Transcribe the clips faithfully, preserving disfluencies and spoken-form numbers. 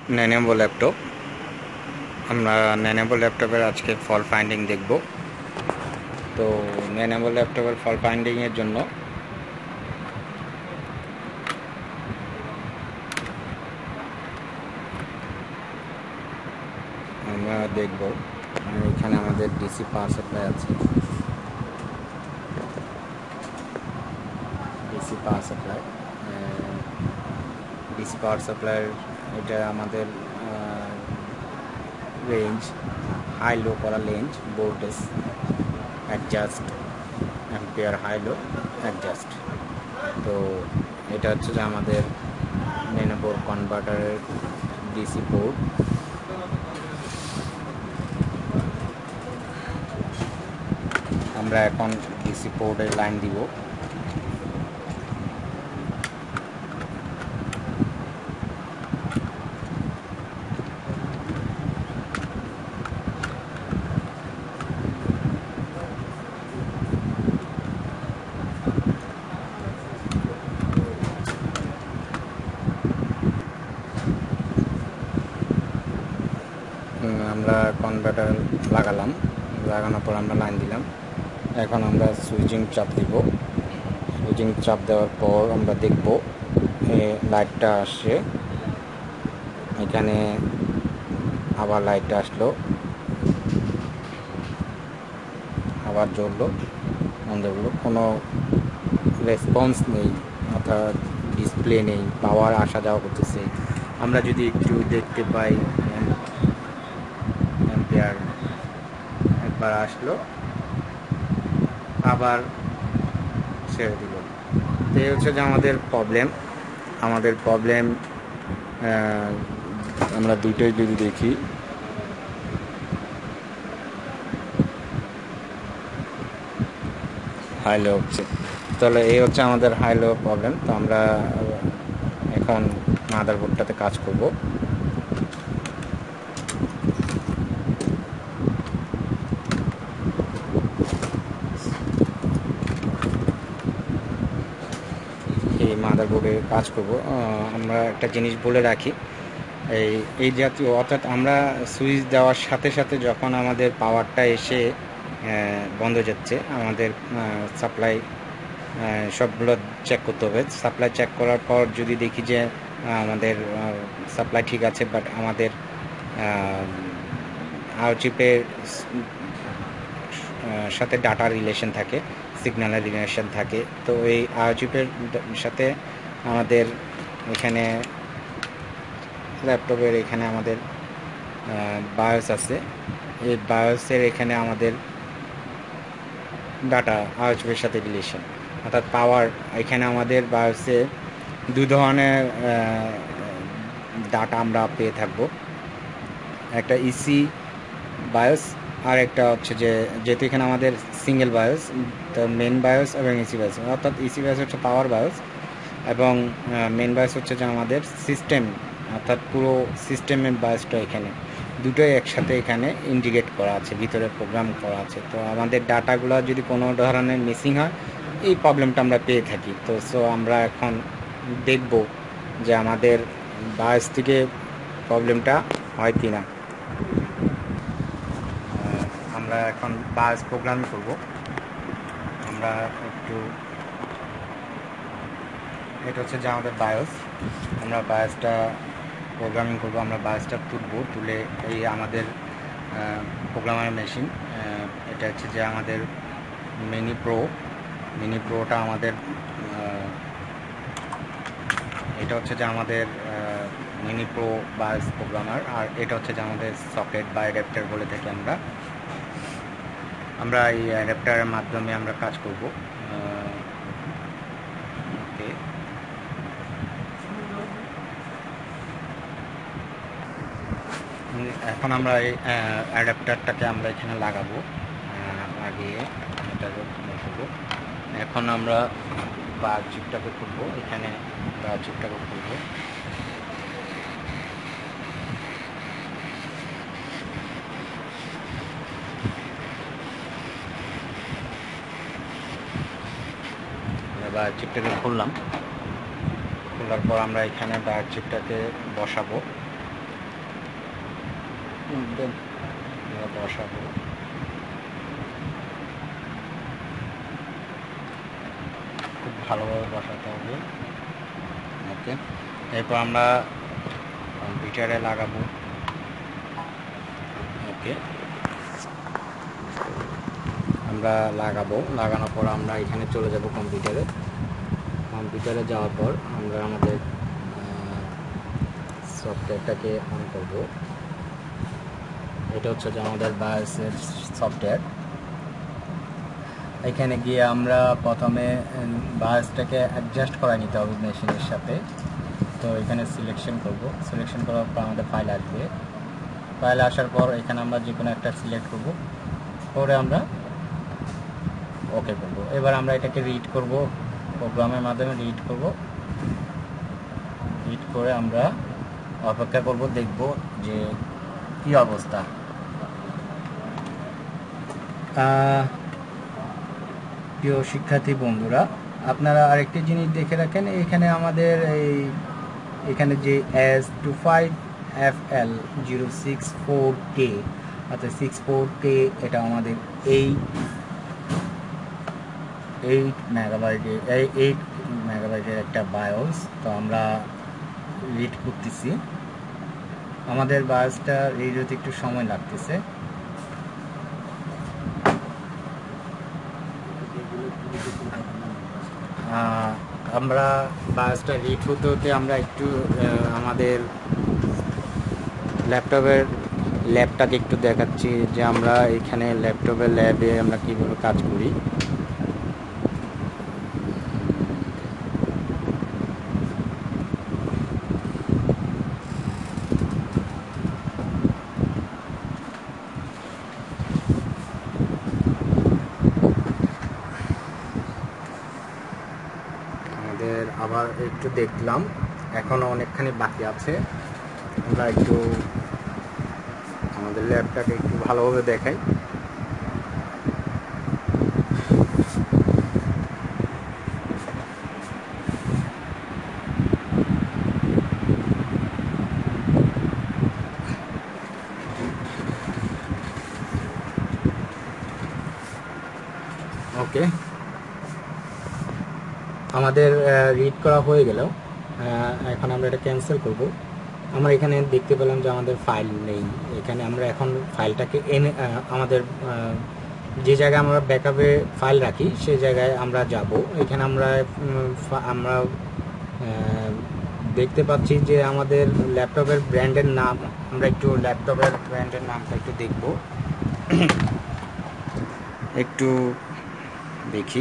Lenovo laptop. আমরা Lenovo ল্যাপটপের আজকে ফল্ট ফাইন্ডিং দেখব। তো Lenovo ল্যাপটপের ফল্ট ফাইন্ডিং এর জন্য আমরা দেখব এখানে আমাদের ডিসি পাওয়ার সাপ্লাই আছে। DC power supply DC power supply এটা আমাদের রেঞ্জ হাই লো করা range voltage adjust ampere high low adjust. তো এটা হচ্ছে যে আমাদের Lenovo কনভার্টারের ডিসি পোর্ট। আমরা এখন ডিসি পোর্টের লাইন দিব। আমরা কনভার্টার লাগালাম, লাগানোর পর আমরা লাইন দিলাম। এখন আমরা সুইচিং চাপ দিব। সুইচিং চাপ দেওয়ার পর আমরা দেখব লাইটটা আসছে, এখানে আবার লাইটটা আসলো, আবার জ্বললো, বন্ধ হলো। কোনো রেসপন্স নেই, অর্থাৎ ডিসপ্লে নেই, পাওয়ার আসা যাওয়া করতেছে। আমরা যদি একটু দেখতে পাই অ্যাম্পিয়ার একবার আসলো আবার ছেড়ে দিল। তো এই হচ্ছে যে আমাদের প্রবলেম আমাদের প্রবলেম আমরা দুটোই যদি দেখি, হাই লো হচ্ছে। তাহলে এই হচ্ছে আমাদের হাই লো প্রবলেম। তো আমরা এখন মাদারবোর্ডটাতে কাজ করব। এই মাদারবোর্ডে কাজ করব। আমরা একটা জিনিস বলে রাখি, এই এই জাতীয় অর্থাৎ আমরা সুইচ দেওয়ার সাথে সাথে যখন আমাদের পাওয়ারটা এসে বন্ধ যাচ্ছে, আমাদের সাপ্লাই সবগুলো চেক করতে হবে। সাপ্লাই চেক করার পর যদি দেখি যে আমাদের সাপ্লাই ঠিক আছে, বাট আমাদের আইওচিপের সাথে ডাটা রিলেশন থাকে, সিগন্যালের রিলেশন থাকে। তো এই আইওচিপের সাথে আমাদের এখানে ল্যাপটপের এখানে আমাদের বায়োস আছে। এই বায়োসের এখানে আমাদের ডাটা আইওচিপের সাথে রিলেশন, অর্থাৎ পাওয়ার। এখানে আমাদের বায়োসে দু ধরনের ডাটা আমরা পেয়ে থাকবো, একটা ইসি বায়োস আর একটা হচ্ছে যে যেহেতু এখানে আমাদের সিঙ্গেল বায়োস, তো মেন বায়োস এবং ইসি বায়োস, অর্থাৎ ইসি বায়োস হচ্ছে পাওয়ার বায়োস এবং মেন বায়োস হচ্ছে যে আমাদের সিস্টেম, অর্থাৎ পুরো সিস্টেমের বায়োসটা এখানে দুটোই একসাথে এখানে ইন্টিগ্রেট করা আছে, ভিতরে প্রোগ্রাম করা আছে। তো আমাদের ডাটাগুলো যদি কোনো ধরনের মিসিং হয়, এই প্রবলেমটা আমরা পেয়ে থাকি। তো সো আমরা এখন দেখব যে আমাদের বায়োস থেকে প্রবলেমটা হয় কি না। আমরা এখন বায়োস প্রোগ্রাম করব। আমরা একটু, এটা হচ্ছে যে আমাদের বায়োস, আমরা বায়োসটা প্রোগ্রামিং করব। আমরা বায়োসটা তুলব, তুলে এই আমাদের প্রোগ্রামার মেশিন, এটা হচ্ছে যে আমাদের মিনি প্রো মিনি প্রোটা আমাদের, এটা হচ্ছে যে আমাদের মিনি প্রো বায়োস প্রোগ্রামার। আর এটা হচ্ছে যে আমাদের সকেট বা অ্যাডাপ্টার বলে থাকি আমরা আমরা এই অ্যাডাপ্টারের মাধ্যমে আমরা কাজ করব। ওকে, এখন আমরা এই অ্যাডাপ্টারটাকে আমরা এখানে লাগাবো, লাগিয়ে এটাকে করবো। এখন আমরা বার চিপটাকে খুলবো, এখানে বার চিপটাকে খুলবো। বার চিপটাকে খুললাম, খোলার পর আমরা এখানে বার চিপটাকে বসাবো। বসাবো। খুব ভালোভাবে বসাতে হবে। ওকে, এরপর আমরা কম্পিউটারে লাগাবো। ওকে, আমরা লাগাবো। লাগানোর পর আমরা এখানে চলে যাব কম্পিউটারে। কম্পিউটারে যাওয়ার পর আমরা আমাদের সফটওয়্যারটাকে অন করব। এটা হচ্ছে যে আমাদের বায়োসের সফটওয়্যার। এখানে গিয়ে আমরা প্রথমে বায়োসটাকে অ্যাডজাস্ট করে নিতে হবে মেশিনের সাথে। তো এখানে সিলেকশন করব। সিলেকশন করার পর আমাদের ফাইল আসবে। ফাইল আসার পর এখানে আমরা যে কোনো একটা সিলেক্ট করব, করে আমরা ওকে করব। এবার আমরা এটাকে রিড করব, প্রোগ্রামের মাধ্যমে রিড করব। রিড করে আমরা অপেক্ষা করব, দেখব যে কি অবস্থা। প্রিয় শিক্ষার্থী বন্ধুরা, আপনারা আরেকটি জিনিস দেখে রাখেন, এখানে আমাদের এই এখানে যে S two five F L zero six four K অর্থাৎ সিক্স ফোর কে এটা আমাদের এই এইট মেগাবাইটের এই এইট মেগাবাইটের একটা বায়োস। তো আমরা রিড করতেছি। আমাদের বায়োসটা রিড হতে একটু সময় লাগতেছে। আমরা বায়োসটা রিড হতে হতে আমরা একটু আমাদের ল্যাপটপের ল্যাবটাকে একটু দেখাচ্ছি যে আমরা এখানে ল্যাপটপের ল্যাবে আমরা কীভাবে কাজ করি। আমাদের আবার একটু দেখলাম, এখনও অনেকখানি বাকি আছে। আমরা একটু আমাদের ল্যাবটাকে একটু ভালোভাবে দেখাই। ওকে, আমাদের রিড করা হয়ে গেল। এখন আমরা এটা ক্যান্সেল করব। আমরা এখানে দেখতে পেলাম যে আমাদের ফাইল নেই। এখানে আমরা এখন ফাইলটাকে এনে আমাদের যে জায়গায় আমরা ব্যাকআপে ফাইল রাখি সেই জায়গায় আমরা যাব। এখানে আমরা আমরা দেখতে পাচ্ছি যে আমাদের ল্যাপটপের ব্র্যান্ডের নাম, আমরা একটু ল্যাপটপের ব্র্যান্ডের নামটা একটু দেখব। একটু দেখি,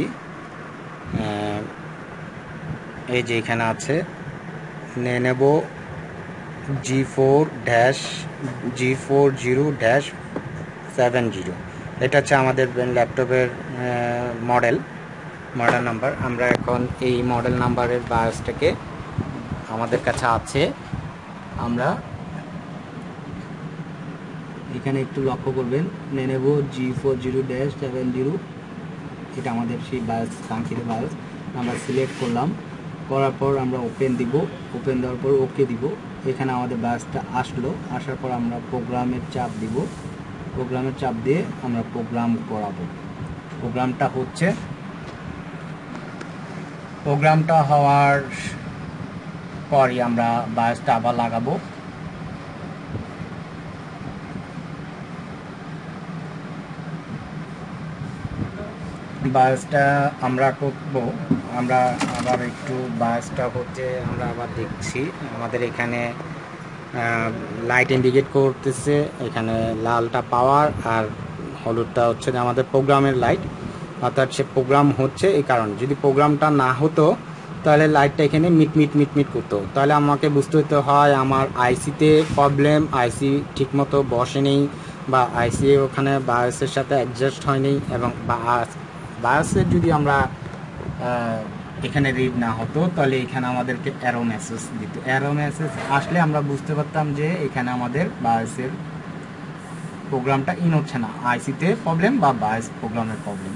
এই যে এখানে আছে Lenovo G four dash G four zero dash seven zero এটা হচ্ছে আমাদের ল্যাপটপের মডেল মডেল নাম্বার। আমরা এখন এই মডেল নাম্বারের বায়োসটাকে আমাদের কাছে আছে। আমরা এখানে একটু লক্ষ্য করবেন, Lenovo G four zero dash seven zero এটা আমাদের সেই বায়োস, কাঙ্ক্ষিত বায়োস। আমরা সিলেক্ট করলাম, করার পর আমরা ওপেন দিব। ওপেন দেওয়ার পর ওকে দিব। এখানে আমাদের বায়োসটা আসলো। আসার পর আমরা প্রোগ্রামের চাপ দিব। প্রোগ্রামের চাপ দিয়ে আমরা প্রোগ্রাম করাবো। প্রোগ্রামটা হচ্ছে প্রোগ্রামটা হওয়ার পরই আমরা বায়োসটা আবার লাগাবো। বায়োসটা আমরা করব, আমরা আবার একটু বায়োসটা হচ্ছে আমরা আবার দেখছি। আমাদের এখানে লাইট ইন্ডিকেট করতেছে, এখানে লালটা পাওয়ার আর হলুদটা হচ্ছে যে আমাদের প্রোগ্রামের লাইট, অর্থাৎ সে প্রোগ্রাম হচ্ছে। এই কারণে যদি প্রোগ্রামটা না হতো তাহলে লাইটটা এখানে মিট মিট মিট মিট করতো। তাহলে আমাকে বুঝতে হতে হয় আমার আইসিতে প্রবলেম, আইসি ঠিকমতো বসেনি বা আইসি ওখানে বায়োসের সাথে অ্যাডজাস্ট হয়নি। এবং বায়োসের যদি আমরা এখানে রিড না হতো তাহলে এখানে আমাদেরকে অ্যারো মেসেজ দিত। অ্যারো মেসেজ আসলে আমরা বুঝতে পারতাম যে এখানে আমাদের বায়োসের প্রোগ্রামটা ইন হচ্ছে না, আইসিতে প্রবলেম বা বায়োস প্রোগ্রামের প্রবলেম।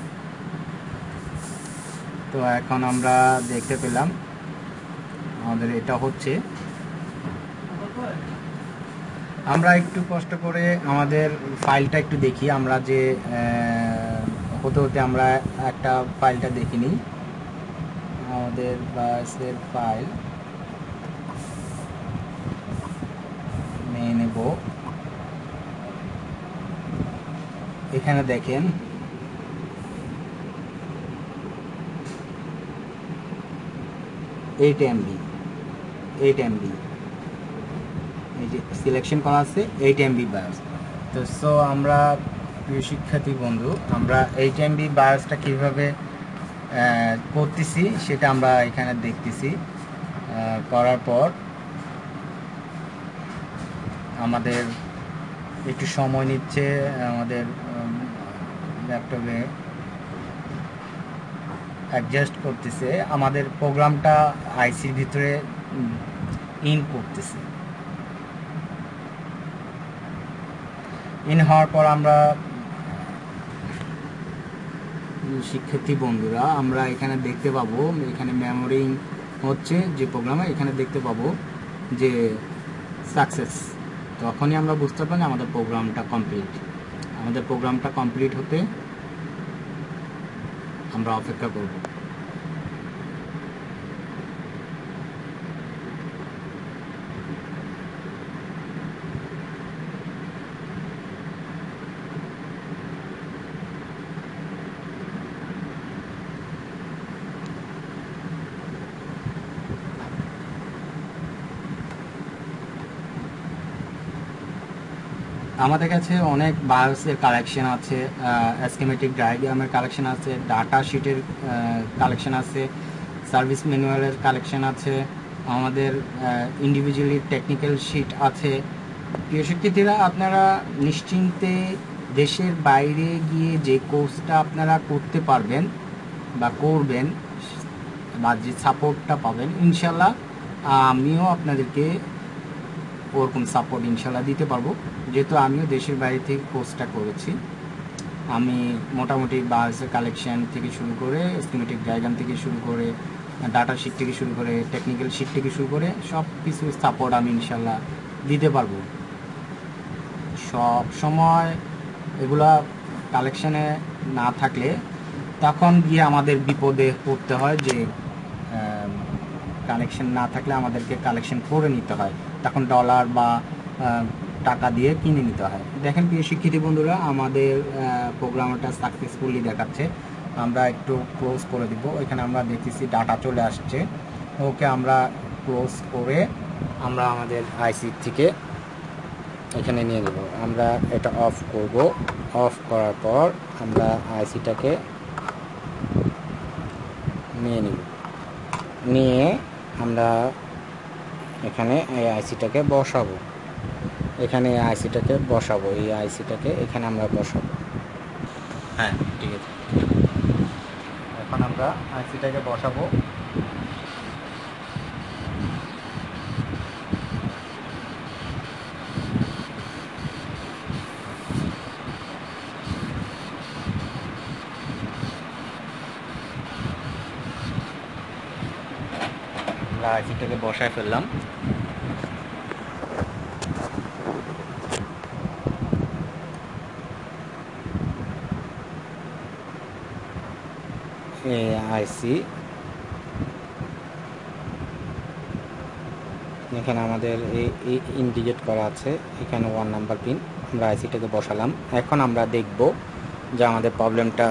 তো এখন আমরা দেখতে পেলাম আমাদের এটা হচ্ছে। আমরা একটু কষ্ট করে আমাদের ফাইলটা একটু দেখি, আমরা যে হতে হতে আমরা একটা ফাইলটা দেখিনি, আমাদের বাসের ফাইল নিয়ে নেব। এখানে দেখেন এইট এমবি এইট এমবি এই যে সিলেকশন করা আছে এইট এমবি বায়োস। তো সো আমরা প্রিয় শিক্ষার্থী বন্ধু, আমরা এইট এমবি বায়োসটা কীভাবে করতেছি সেটা আমরা এখানে দেখতেছি। করার পর আমাদের একটু সময় নিচ্ছে আমাদের ল্যাপটপে অ্যাডজাস্ট করতেছে, আমাদের প্রোগ্রামটা আইসির ভিতরে ইন করতেছে। ইন হওয়ার পর আমরা শিক্ষার্থী বন্ধুরা আমরা এখানে দেখতে পাবো, এখানে মেমোরিং হচ্ছে যে প্রোগ্রামে, এখানে দেখতে পাবো যে সাকসেস। তখনই আমরা বুঝতে পারি আমাদের প্রোগ্রামটা কমপ্লিট। আমাদের প্রোগ্রামটা কমপ্লিট হতে আমরা অপেক্ষা করব। আমাদের কাছে অনেক বায়োসের কালেকশন আছে, স্কিমেটিক ডায়াগ্রামের কালেকশন আছে, ডাটা শিটের কালেকশন আছে, সার্ভিস ম্যানুয়ালের কালেকশন আছে, আমাদের ইন্ডিভিজুয়ালি টেকনিক্যাল শিট আছে। প্রিয় শিক্ষার্থীরা, আপনারা নিশ্চিন্তে দেশের বাইরে গিয়ে যে কোর্সটা আপনারা করতে পারবেন বা করবেন বা যে সাপোর্টটা পাবেন, ইনশাল্লাহ আমিও আপনাদেরকে ওরকম সাপোর্ট ইনশাল্লাহ দিতে পারবো, যেহেতু আমিও দেশের বাইরে থেকে কোর্সটা করেছি। আমি মোটামুটি বায়োসের কালেকশন থেকে শুরু করে, স্কিমেটিক ডায়াগ্রাম থেকে শুরু করে, ডাটা শিট থেকে শুরু করে, টেকনিক্যাল শিট থেকে শুরু করে সব কিছু সাপোর্ট আমি ইনশাল্লাহ দিতে পারবো। সব সময় এগুলা কালেকশানে না থাকলে তখন গিয়ে আমাদের বিপদে পড়তে হয়, যে কালেকশন না থাকলে আমাদেরকে কালেকশন করে নিতে হয়, তখন ডলার বা টাকা দিয়ে কিনে নিতে হয়। দেখেন প্রিয় শিক্ষার্থী বন্ধুরা, আমাদের প্রোগ্রামটা সাকসেসফুলি দেখাচ্ছে। আমরা একটু ক্লোজ করে দিব। এখানে আমরা দেখতেছি ডাটা চলে আসছে। ওকে আমরা ক্লোজ করে আমরা আমাদের আইসি থেকে এখানে নিয়ে নেব। আমরা এটা অফ করব। অফ করার পর আমরা আইসিটাকে নিয়ে নিব। নিয়ে আমরা এখানে এই আইসিটাকে বসাবো। এখানে এই আইসিটাকে বসাবো এই আইসিটাকে এখানে আমরা বসাবো। হ্যাঁ, ঠিক আছে। এখন আমরা আইসিটাকে বসাবো। আমরা আইসিটাকে বসায় ফেললাম। আইসি এখানে আমাদের এই ইন্ডিকেট করা আছে, এখানে ওয়ান নাম্বার পিন। আমরা আইসিটাকে বসালাম। এখন আমরা দেখব যে আমাদের প্রবলেমটা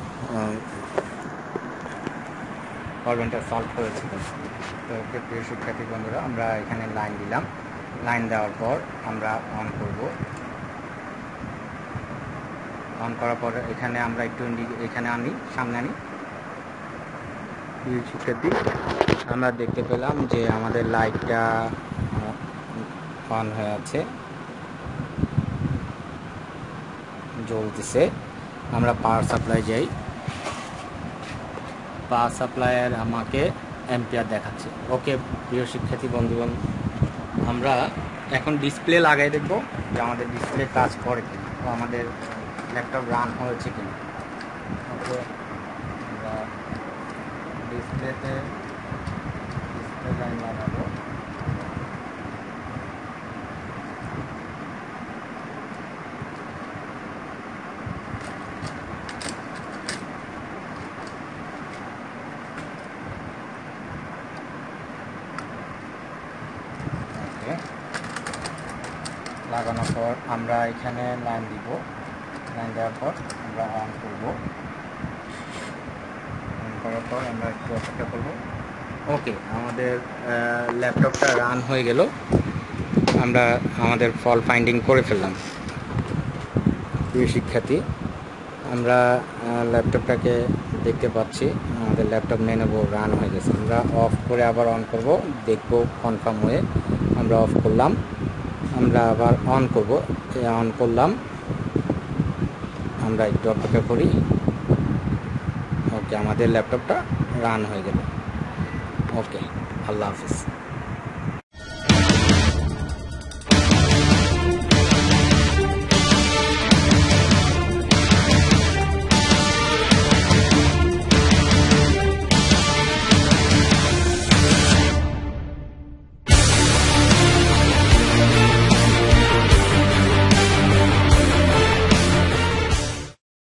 প্রবলেমটা সলভ হয়েছে। তো প্রিয় শিক্ষার্থী বন্ধুরা, আমরা এখানে লাইন দিলাম। লাইন দেওয়ার পর আমরা অন করব। অন করার পর এখানে আমরা একটু এখানে আনি, সামনে আনি। শিক্ষার্থী, আমরা দেখতে পেলাম যে আমাদের লাইটটা অন হয়ে আছে, জ্বলতেছে। আমরা পাওয়ার সাপ্লাই যাই। পাওয়ার সাপ্লাইয়ের আমাকে অ্যাম্পিয়ার দেখাচ্ছে। ওকে প্রিয় শিক্ষার্থী বন্ধুগণ, আমরা এখন ডিসপ্লে লাগাই দেখব যে আমাদের ডিসপ্লে কাজ করে কিনা, ও আমাদের ল্যাপটপ রান হয়েছে কিনা। ওকে, আমরা ডিসপ্লেতে ডিসপ্লে লাইন লাগাবো। লাগানোর পর আমরা এখানে লাইন দিব। লাইন দেওয়ার পর আমরা অন করব। অন করার পর আমরা একটু অপেক্ষা করব। ওকে, আমাদের ল্যাপটপটা রান হয়ে গেল। আমরা আমাদের ফল ফাইন্ডিং করে ফেললাম। প্রিয় শিক্ষার্থী, আমরা ল্যাপটপটাকে দেখতে পাচ্ছি আমাদের ল্যাপটপ মেনু রান হয়ে গেছে। আমরা অফ করে আবার অন করব, দেখব কনফার্ম হয়ে। আমরা অফ করলাম, আমরা আবার অন করব। অন করলাম, আমরা একটু অপেক্ষা করি। ওকে, আমাদের ল্যাপটপটা রান হয়ে গেল। ওকে, আল্লাহ হাফিজ।